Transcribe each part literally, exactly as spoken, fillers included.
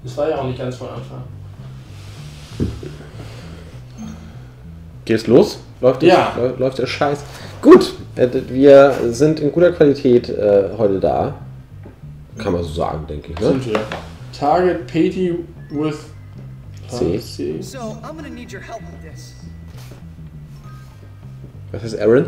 Das war ja auch nicht ganz von Anfang. Geht's los? Läuft der, Ja. läuft, läuft der Scheiß? Gut, äh, wir sind in guter Qualität äh, heute da. Kann man so sagen, denke ich. Ne? Sind wir. Target Petey with C. C. So, I'm gonna need your help with this. Was heißt Errand?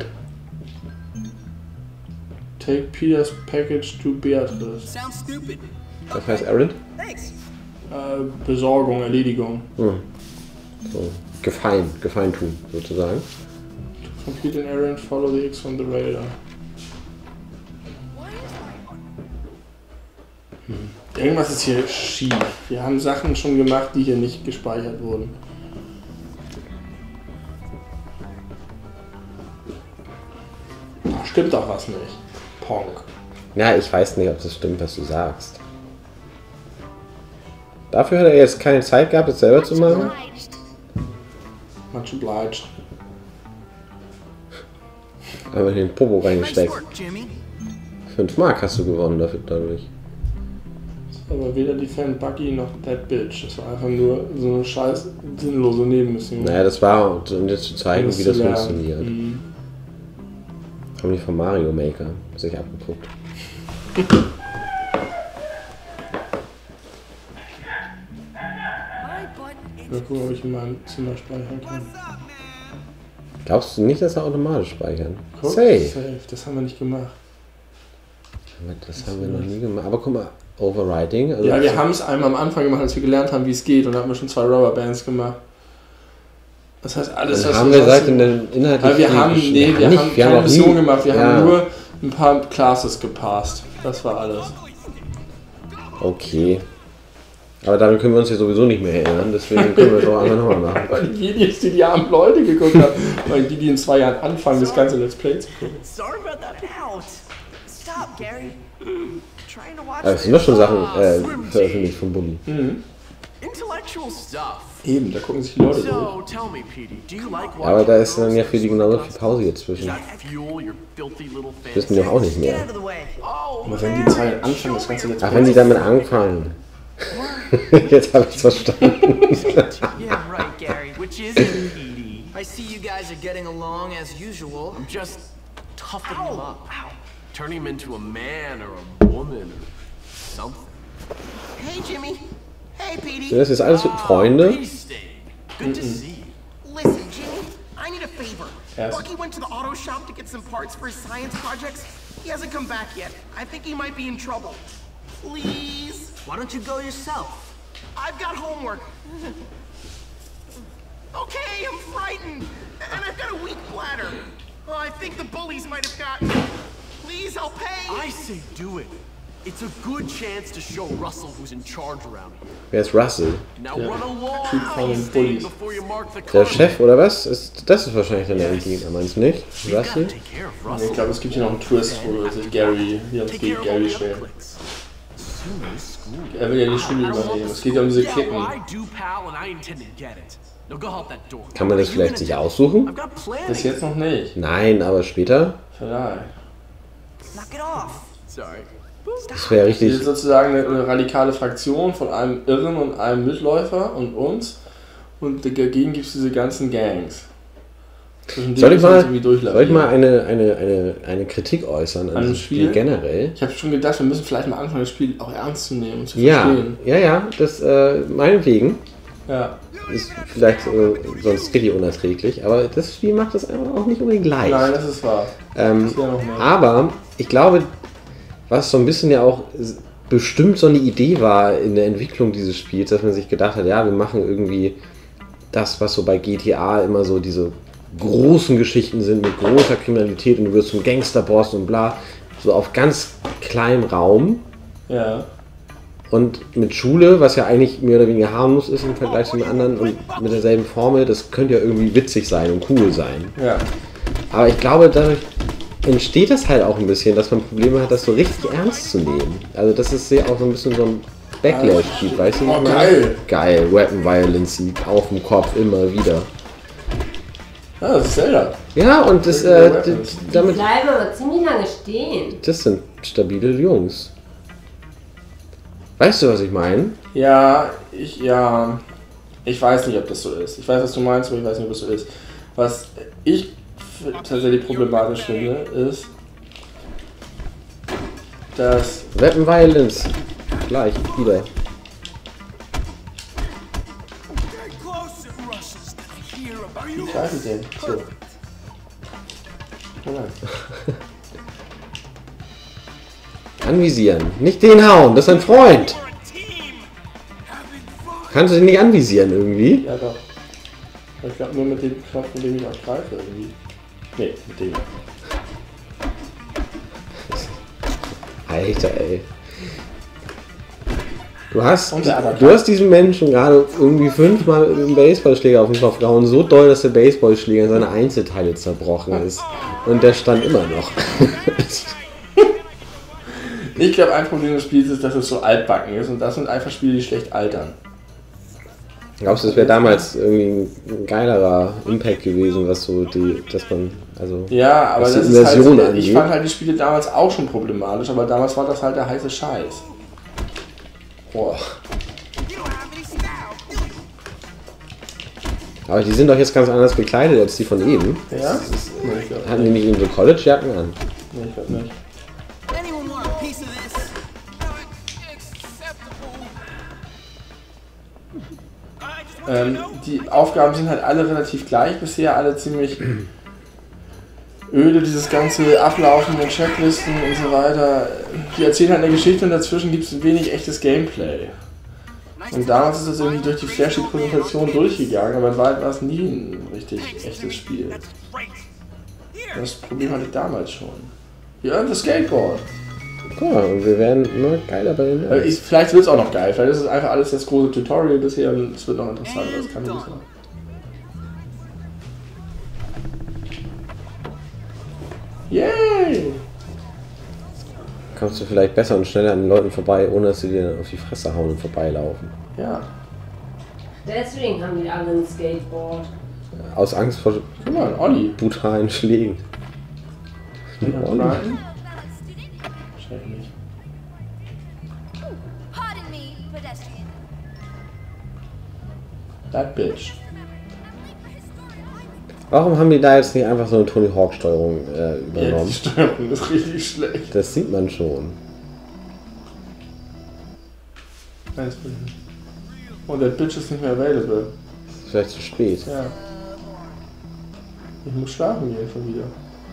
Take Peters package to Beatrice. Sounds stupid. Was heißt Errand? Thanks. Äh, Besorgung, Erledigung. Hm. So, Gefallen, Gefallen tun, sozusagen. Complete an errand, follow the X from the radar. Hm. Irgendwas ist hier schief. Wir haben Sachen schon gemacht, die hier nicht gespeichert wurden. Da stimmt doch was nicht. Ponk. Ja, ich weiß nicht, ob das stimmt, was du sagst. Dafür hat er jetzt keine Zeit gehabt, es selber zu machen. Much obliged. Aber in den Popo Nice reingesteckt. work, Jimmy. Fünf Mark hast du gewonnen dafür, dadurch. Aber weder Defend Bucky noch That Bitch. Das war einfach nur so eine scheiß sinnlose Nebenmission. Naja, das war, um dir zu zeigen, wie das lernen. funktioniert. Mhm. Haben die von Mario Maker sich abgeguckt. Mal gucken, ob ich in meinem Zimmer speichern kann. Glaubst du nicht, dass er automatisch speichern? Guck, Safe. Safe. Das haben wir nicht gemacht. Aber das haben wir noch nie gemacht. Aber guck mal, Overriding. Also Ja, wir haben es einmal am Anfang gemacht, als wir gelernt haben, wie es geht. Und da haben wir schon zwei Rubberbands gemacht. Das heißt, alles, Dann was haben wir wir sonst- seit in den Inhalten. Aber wir haben, nee, wir nicht, haben wir keine noch nie- Mission gemacht. Wir ja. haben nur ein paar Classes gepasst. Das war alles. Okay. Aber daran können wir uns ja sowieso nicht mehr erinnern, deswegen können wir es auch einfach nochmal machen. Weil die Videos, die die armen Leute geguckt haben, weil die, die in zwei Jahren anfangen, das ganze Let's Play zu gucken. Sorry about that. Ouch. Stop, Gary. Trying to watch Aber es sind doch schon Sachen äh, veröffentlicht vom Bulli. Mhm. Intellectual stuff. Eben, da gucken sich die Leute durch. So, tell me, Petey, do you like Aber da ist dann ja für die genauso viel Pause jetzt Does zwischen. that fuel your filthy little Wissen wir auch nicht Get mehr. out of the way. Oh, Aber wenn die in zwei Jahren anfangen, das ganze Let's Ach, Play wenn die zu damit anfangen. Jetzt habe ich es verstanden. Yeah, right, Gary. which is it, Petey? I see you guys are getting along as usual. I'm just toughing him up. Turning him into a man or a woman or something. Hey, Jimmy. Hey, Petey. Das ist alles Freunde. Peace, Dave. Good to see you. Listen, Jimmy, I need a favor. Yes. Bucky went to the auto shop to get some parts for his science projects. He hasn't come back yet. I think he might be in trouble. Please? Why don't you go yourself? I've got homework. Okay, I'm frightened. And I've got a weak bladder. Oh, I think the bullies might have got me. Please, I'll pay. I say do it. It's a good chance to show Russell who's in charge around here. Wer ist Russell? Now Yeah. run along, Typ von den Peace, Dave, Bullies. before you mark the Der car. Chef oder was? Ist, das ist wahrscheinlich dann der Endgegner, meinst du nicht? You gotta Russell? take care of Nee, Russell. ich glaube, es gibt hier noch einen Twist, wo sich Gary, hier uns Take gegen care of all Gary the other schwer. clicks. Soon is school. Er will ja die Schule übernehmen. Es geht ja um diese Yeah, Klicken. well, I do, pal, and I intend to get it. Now go help that door. Kann man das What are you vielleicht sich gonna do? aussuchen? I've got planning. Bis jetzt noch nicht. Nein, aber später? Vielleicht. Knock it off. Sorry. Das wäre Hier ist richtig. sozusagen eine, eine radikale Fraktion von einem Irren und einem Mitläufer und uns. Und dagegen gibt es diese ganzen Gangs. Zwischen Soll denen ich wir uns mal, irgendwie soll ich durchlavieren. mal eine, eine, eine, eine Kritik äußern an An dem das Spiel Spiel? generell? Ich habe schon gedacht, wir müssen vielleicht mal anfangen, das Spiel auch ernst zu nehmen und zu Ja, verstehen. ja, ja, das äh, meinetwegen. Ja. Ist vielleicht äh, sonst richtig unerträglich, aber das Spiel macht das einfach auch nicht unbedingt leicht. Nein, das ist wahr. Ähm, Das wäre noch mehr. aber ich glaube, was so ein bisschen ja auch s- bestimmt so eine Idee war in der Entwicklung dieses Spiels, dass man sich gedacht hat, ja, wir machen irgendwie das, was so bei G T A immer so diese großen Geschichten sind mit großer Kriminalität und du wirst zum Gangsterboss und bla, so auf ganz kleinem Raum. Ja. Und mit Schule, was ja eigentlich mehr oder weniger harmlos ist im Vergleich zu den anderen und mit derselben Formel, das könnte ja irgendwie witzig sein und cool sein. Ja. Aber ich glaube, dadurch entsteht das halt auch ein bisschen, dass man Probleme hat, das so richtig ernst zu nehmen. Also das ist ja auch so ein bisschen so ein Backlash gibt, weißt du? Oh, was ich meine? geil. Geil, Weapon Violence Sieg auf dem Kopf immer wieder. Ja, das ist Zelda. Ja, und das, äh, d- damit, Bleiben aber ziemlich lange stehen. das sind stabile Jungs. Weißt du, was ich meine? Ja, ich, ja, ich weiß nicht, ob das so ist. Ich weiß, was du meinst, aber ich weiß nicht, ob das so ist. Was ich tatsächlich problematisch finde, ist, dass... Weapon Violence. Gleich, wieder. Wie greife ich den? So. Oh nein. Anvisieren. Nicht den hauen, das ist ein Freund. Kannst du den nicht anvisieren irgendwie? Ja doch. Ich glaube nur mit dem Knopf, mit dem ich auch greife irgendwie. Nee, mit dem. Alter, ey. Du hast, Und der du hast diesem Menschen gerade irgendwie fünfmal mit dem Baseballschläger auf den Kopf gehauen. So doll, dass der Baseballschläger in seine Einzelteile zerbrochen ist. Und der stand immer noch. Ich glaube, ein Problem des Spiels ist, dass es so altbacken ist und das sind einfach Spiele, die schlecht altern. Glaubst du, das wäre damals irgendwie ein geilerer Impact gewesen, was so die, dass man, also... Ja, aber was das die ist halt, Inversion ich angeht. fand halt die Spiele damals auch schon problematisch, aber damals war das halt der heiße Scheiß. Boah. Aber die sind doch jetzt ganz anders gekleidet als die von eben. Ja? Nee, ich glaub Hatten die nicht eben so College-Jacken an? Nee, ich glaub nicht. Anyone want a piece of this? Ähm, die Aufgaben sind halt alle relativ gleich bisher, alle ziemlich öde, dieses ganze Ablaufen mit Checklisten und so weiter. Die erzählen halt eine Geschichte und dazwischen gibt es wenig echtes Gameplay. Und damals ist es irgendwie durch die flashy Präsentation durchgegangen, aber in Wahrheit war es nie ein richtig echtes Spiel. Das Problem hatte ich damals schon. Ja, das Skateboard. Guck mal, und wir werden immer geiler bei den Äh, Nerds. ich, vielleicht wird es auch noch geil, vielleicht ist es einfach alles das große Tutorial bisher und es wird noch interessant, das kann nicht sein. Yay! Kommst du vielleicht besser und schneller an den Leuten vorbei, ohne dass sie dir auf die Fresse hauen und vorbeilaufen. Ja. Deswegen haben die alle ein Skateboard. Aus Angst vor Guck mal, ein Olli. brutalen Schlägen. Olli? Olli. Wahrscheinlich nicht. Pardon me, pedestrian. That bitch. Warum haben die da jetzt nicht einfach so eine Tony Hawk Steuerung äh, Ja, übernommen? die Steuerung ist richtig schlecht. Das sieht man schon. Und der Bitch ist nicht mehr available. Ist vielleicht zu spät. Ja. Ich muss schlafen gehen schon wieder.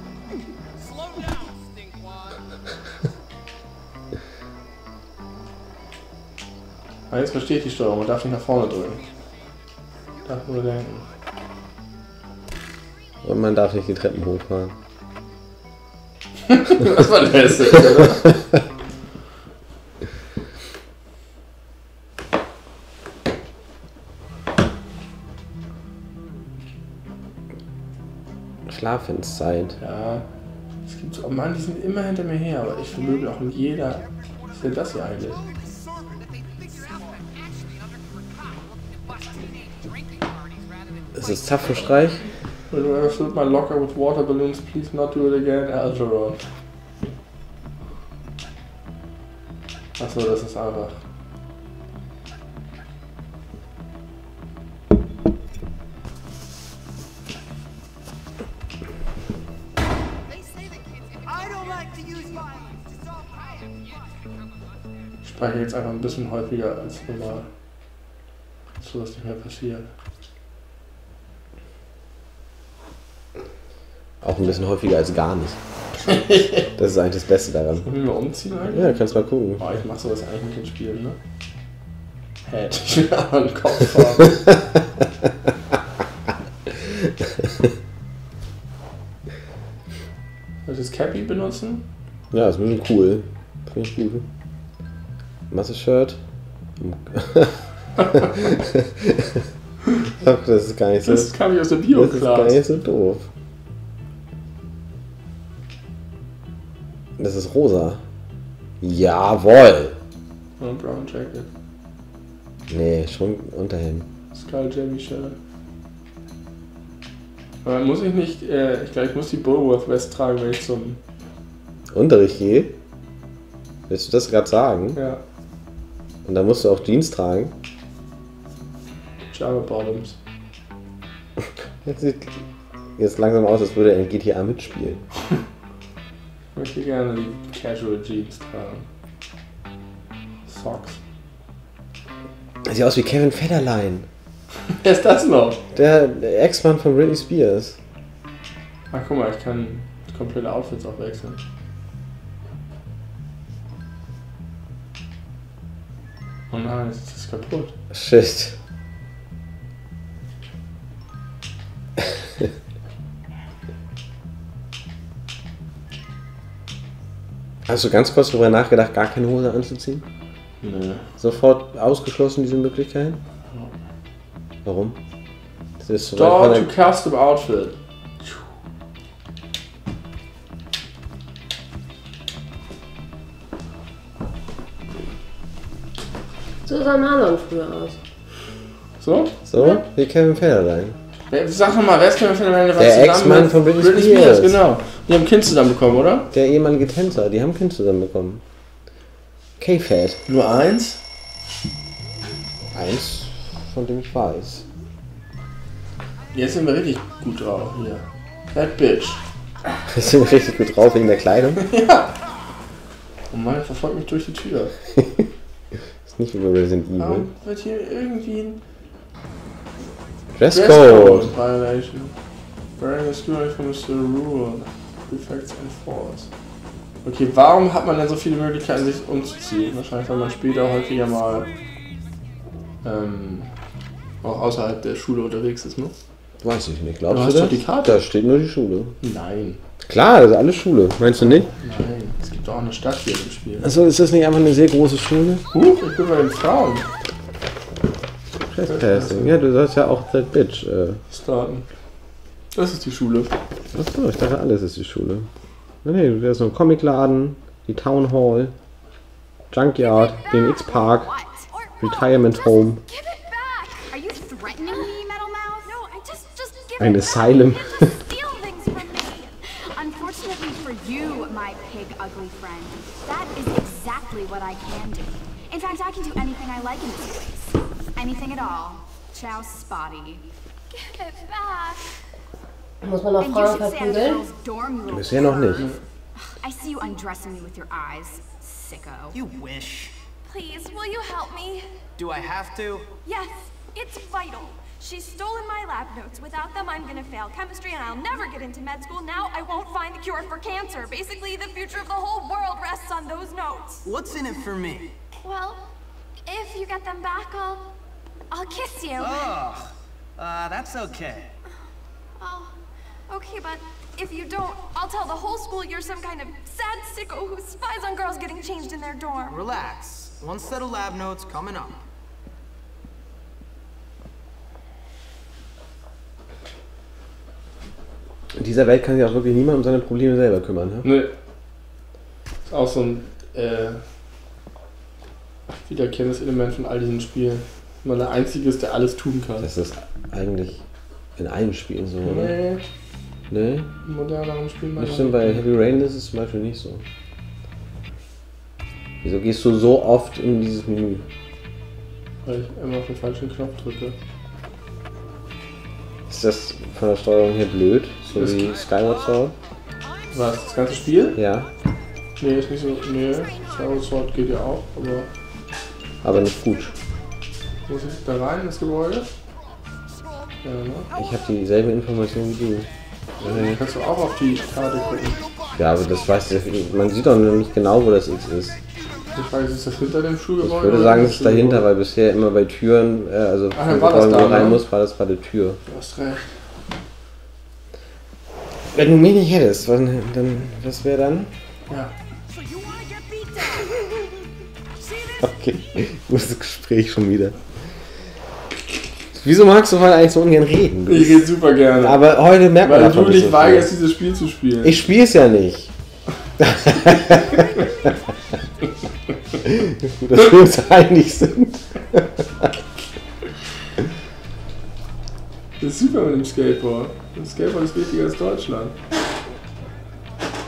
Aber jetzt verstehe ich die Steuerung, man darf nicht nach vorne drücken. Darf nur lenken. Und man darf nicht die Treppen hochfahren. Das war lässig, oder? Schlafenszeit. Ja. Es gibt so, oh Mann, die sind immer hinter mir her, aber ich vermöge auch in jeder. Was ist denn das hier eigentlich? Ist es Zapfenstreich? When you ever filled my locker with water balloons, please not do it again, Algeron. Achso, das ist einfach. Ich speichere jetzt einfach ein bisschen häufiger als normal. So dass nicht mehr passiert. Auch ein bisschen häufiger als gar nicht. Das ist eigentlich das Beste daran. Wollen wir mal umziehen eigentlich? Ja, kannst mal gucken. Oh, ich mach sowas eigentlich mit den Spielen, ne? Hä, ich will aber einen Kopf haben. Soll ich das Cappy benutzen? Ja, ist ein bisschen cool. Finde ich gut. Masse-Shirt. Ach, das ist gar nicht so. Das kam ich aus der Das ist gar Bio-Class. nicht so doof. Das ist rosa. Jawohl! Und Brown Jacket. Nee, schon unterhin. Skull Jamie Shirt. Aber muss ich nicht, äh, ich glaube, ich muss die Bulworth West tragen, wenn ich zum. Unterricht gehe? Willst du das gerade sagen? Ja. Und da musst du auch Jeans tragen. Java Bottoms. Jetzt sieht jetzt langsam aus, als würde er in G T A mitspielen. Ich möchte gerne die Casual Jeans tragen. Socks. Das sieht aus wie Kevin Federline. Wer ist das noch? Der, der Ex-Mann von Britney Spears. Ach guck mal, ich kann komplette Outfits auch wechseln. Oh nein, jetzt ist das kaputt. Shit. Hast du ganz kurz darüber nachgedacht, gar keine Hose anzuziehen? Nee. Sofort ausgeschlossen, diese Möglichkeit? Warum? Das ist so Store weit to von custom outfit. So sah Marlon früher aus. So? der, so wie Kevin Federline. Wer, sag nochmal, wer ist Kevin Federline? Der war Der zusammen Ex-Mann mit von Britney Spears. Genau. Die haben ein Kind zusammen bekommen, oder? Der ehemalige Tänzer, die haben ein Kind zusammen bekommen. K-Fat. Nur eins? Eins, von dem ich weiß. Jetzt sind wir richtig gut drauf hier. That bitch. Das sind wir richtig gut drauf wegen der Kleidung. Ja. Oh Mann, er verfolgt mich durch die Tür. Ist nicht über Resident Evil. Warum wird hier irgendwie ein Dresscode. Violation? Wearing a school uniform is the rule. Prefects enforce. Okay, warum hat man denn so viele Möglichkeiten, sich umzuziehen? Wahrscheinlich, weil man später häufiger mal ähm, auch außerhalb der Schule unterwegs ist, ne? Weiß ich nicht, Du glaubst du, hast das? doch die Karte. Da steht nur die Schule. Nein, Klar, das ist alles Schule. Meinst du nicht? nein. Es gibt doch auch eine Stadt hier im Spiel. Achso, ist das nicht einfach eine sehr große Schule? Huch, ich bin bei den Frauen. Trespassing. Ja, du sollst ja auch That Bitch. Äh. Starten. Das ist die Schule. Achso, ich dachte, alles ist die Schule. Nee, da ist so ein Comicladen, die Town Hall, Junkyard, B M X Park, Retirement Home, Give it back! Are you threatening me, Metal Mouth? No, I just, just give ein it Asylum. back. Steal things from me. Unfortunately for you, my pig ugly friend, that is exactly what I can do. In fact, I can do anything I like in this place. Anything at all. Ciao, Spotty. Give it back. Muss man noch And you Frauen should stay out of verprügeln? girls' dorm, you little Bisher noch nicht. perv. I see you undressing me with your eyes, sicko. You wish. Please, will you help me? Do I have to? Yes, it's vital. She's stolen my lab notes. Without them, I'm gonna fail chemistry and I'll never get into med school. Now I won't find the cure for cancer. Basically, the future of the whole world rests on those notes. What's in it for me? Well, if you get them back, I'll... I'll kiss you. Ugh. Uh, that's okay. Oh, okay, but if you don't, I'll tell the whole school you're some kind of sad sicko who spies on girls getting changed in their dorm. Relax. One set of lab notes coming up. In dieser Welt kann sich auch wirklich niemand um seine Probleme selber kümmern. Ne? Ne. Ist auch so ein äh, wiederkehrendes Element von all diesen Spielen. Man der Einzige ist, der alles tun kann. Das ist eigentlich in allen Spielen so, oder? Nee, Nee? in moderneren Spielen Das stimmt, bei Heavy Rain ist es zum Beispiel nicht so. Wieso gehst du so oft in dieses Menü? Weil ich immer auf den falschen Knopf drücke. Ist das von der Steuerung her blöd? So Das- wie Skyward Sword? Was, das ganze Spiel? Ja, Nee, ist nicht so. Nee, Skyward Sword geht ja auch, aber aber nicht gut. muss ich da rein in das Gebäude? Ja, ne? Ich habe dieselbe Information wie du. Dann kannst du auch auf die Karte gucken. Ja, aber das weiß ich, man sieht doch noch nicht genau, wo das X ist. Die Frage ist, ist das hinter dem Schulgebäude? Ich würde oder sagen, im es ist dahinter, Schulgebäude? weil bisher immer bei Türen, äh, also Ach, dann war das wenn da, man rein ne? muss, war das bei der Tür. Du hast recht. Wenn du mich nicht hättest, was, dann, was wäre dann? Ja. Okay, gutes Gespräch schon wieder. Wieso magst du heute eigentlich so ungern reden? Ich rede super gerne. Aber heute merkt man weil davon du nicht dich so weigerst, viel. dieses Spiel zu spielen. Ich spiele es ja nicht. Dass wir uns einig sind. Das ist super mit dem Skateboard. Das Skateboard ist wichtiger als Deutschland.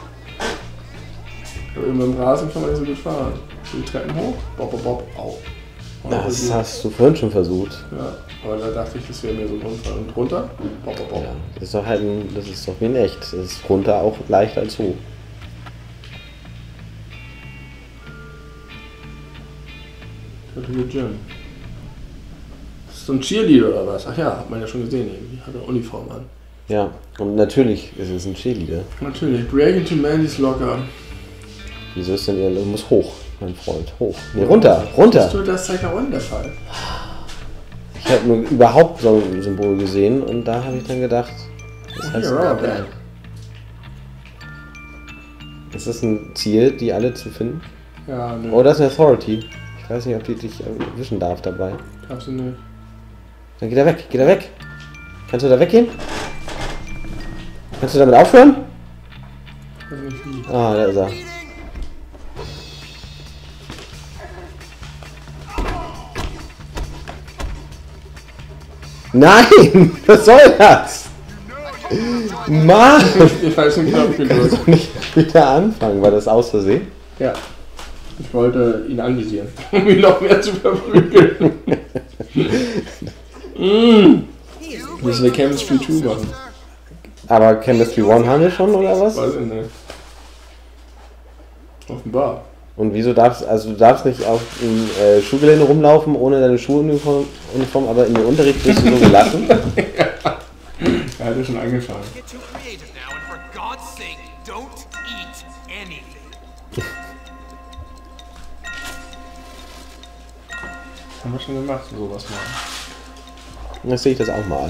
Aber eben beim Rasen kann man nicht so gut fahren. So die Treppen hoch, bob, bob, bob, au. Das hast du vorhin schon versucht. Ja, aber da dachte ich, das wäre mir so ein Unfall. Und runter? Bop, bop, bop. Ja, das ist doch halt ein, das ist doch wie in echt. Das ist runter auch leichter als hoch. Category Gym. Das ist so ein Cheerleader oder was? Ach ja, hat man ja schon gesehen irgendwie. Hat er Uniform an. Ja, und natürlich ist es ein Cheerleader. Natürlich. Break into Mandys Locker. Wieso ist denn ihr, du musst hoch, mein Freund, hoch. Nee, runter, runter. Das ist das Zeichen One der Fall. Ich habe nur überhaupt so ein Symbol gesehen und da habe ich dann gedacht, das heißt, Ja, Rubberband. ist das ein Ziel, die alle zu finden? Ja, ne. Oh, das ist eine Authority. Ich weiß nicht, ob die dich erwischen darf dabei. Darfst du nicht. Dann geht er weg, geht er weg. Kannst du da weggehen? Kannst du damit aufhören? Weiß nicht wie. Ah, da ist er. Nein! Was soll das? Mann! Den falschen Knopf gedrückt. Kannst du nicht wieder anfangen? War das aus Versehen? Ja. Ich wollte ihn anvisieren, um ihn noch mehr zu verprügeln. mm. Müssen wir Chemistry zwei machen. Aber Chemistry eins haben wir schon, oder was? Weiß ich nicht. Offenbar. Und wieso darfst also du darfst nicht auf dem äh, Schulgelände rumlaufen ohne deine Schuluniform, Uniform, aber im Unterricht wirst du so gelassen? Ja. Er hat ja schon angefangen. Get too creative now, and for God's sake, don't eat anything. Haben wir schon gemacht, sowas mal. Dann sehe ich das auch mal.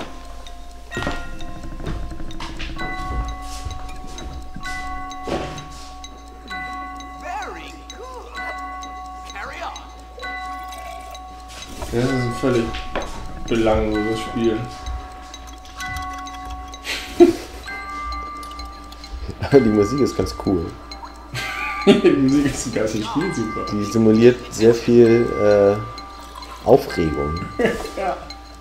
Very good. Carry on. Ja, das ist ein völlig belangloses Spiel. Aber die Musik ist ganz cool. Die Musik ist ein ganzes Spiel super. Die simuliert sehr viel äh, Aufregung. Ja.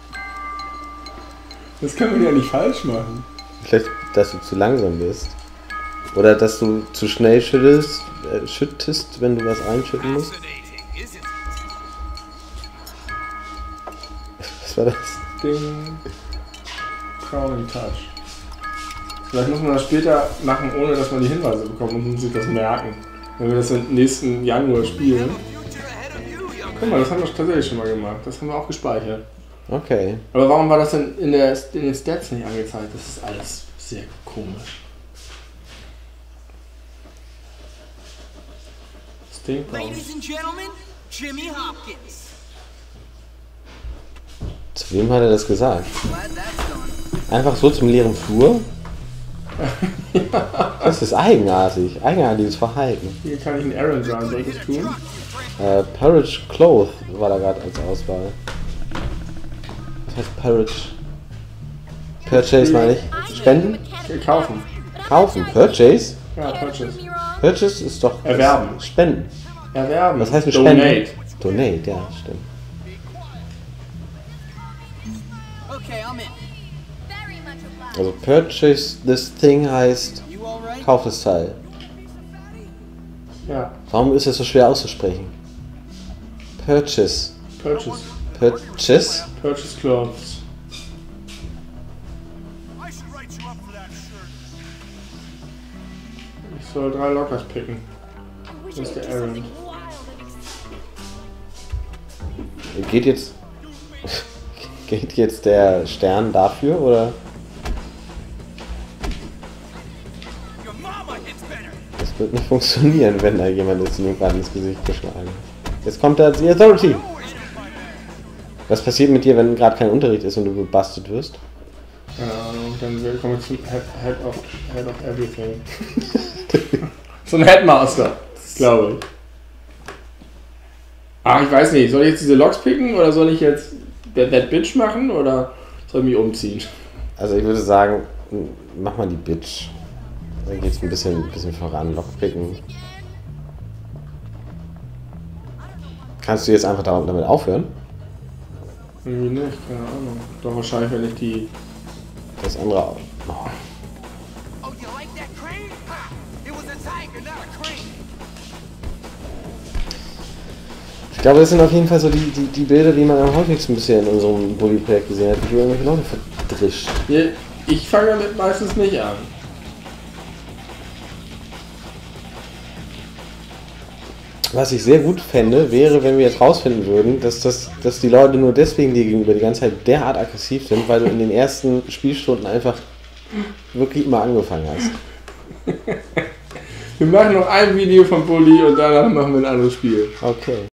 Das kann man ja nicht falsch machen. Vielleicht, dass du zu langsam bist. Oder dass du zu schnell schüttelst, äh, schüttest, wenn du was einschütten musst. Fascinating, isn't it? Was war das? Ding. Crowning Touch. Vielleicht muss man das später machen, ohne dass man die Hinweise bekommt und muss sich das merken. Wenn wir das im nächsten Januar spielen. Future ahead of you, young Guck mal, das haben wir tatsächlich schon mal gemacht. Das haben wir auch gespeichert. Okay. Aber warum war das denn in, der, in den Stats nicht angezeigt? Das ist alles sehr komisch. Stinkbomb. Ladies and gentlemen, Jimmy Hopkins. Zu wem hat er das gesagt? Glad that's done. Einfach so zum leeren Flur? Das ist eigenartig. Eigenartiges Verhalten. Hier kann ich einen Errand run. Soll ich das tun? Äh, Porridge Cloth war da gerade als Auswahl. Was heißt Porridge? Purchase meine ich. Spenden? Okay, kaufen. Kaufen. Purchase? Ja, Purchase. Purchase ist doch Erwerben. ist Spenden. Erwerben. Was heißt mit Donate. Spenden? Donate, ja, stimmt. Okay, I'm in. Also purchase this thing heißt You all right? kauf das Teil. Ja, Warum ist das so schwer auszusprechen? Purchase. Purchase. Purchase? Purchase Clothes. I should write you up for that shirt. Ich soll drei Lockers picken. Das ist der Errand. Geht jetzt geht jetzt der Stern dafür oder? Your mama hits better. Das wird nicht funktionieren, wenn da jemand ist, den gerade ins Gesicht geschlagen hat. Jetzt kommt da die Authority. Was passiert mit dir, wenn gerade kein Unterricht ist und du gebastelt wirst? Keine Ahnung, dann wir- kommen wir zum Head, head, of, head of Everything. Zum Headmaster, glaube ich. Ah, ich weiß nicht, soll ich jetzt diese Loks picken oder soll ich jetzt That, that Bitch machen oder soll ich mich umziehen? Also ich würde sagen, mach mal die Bitch. Da geht's ein bisschen, ein bisschen voran. Lockpicken. Kannst du jetzt einfach da- damit aufhören? Irgendwie nicht, keine Ahnung. Doch wahrscheinlich, wenn ich die... Das andere auch. Oh. Oh, you like that crane? Ha! It was a tiger, not a crane. Ich glaube, das sind auf jeden Fall so die, die, die Bilder, die man am häufigsten bisher in unserem Bully-Projekt gesehen hat, wie du irgendwelche Leute verdrischt. Ich fange damit meistens nicht an. Was ich sehr gut fände, wäre, wenn wir jetzt rausfinden würden, dass, das, dass die Leute nur deswegen dir gegenüber die ganze Zeit derart aggressiv sind, weil du in den ersten Spielstunden einfach wirklich immer angefangen hast. Wir machen noch ein Video von Bully und danach machen wir ein anderes Spiel. Okay.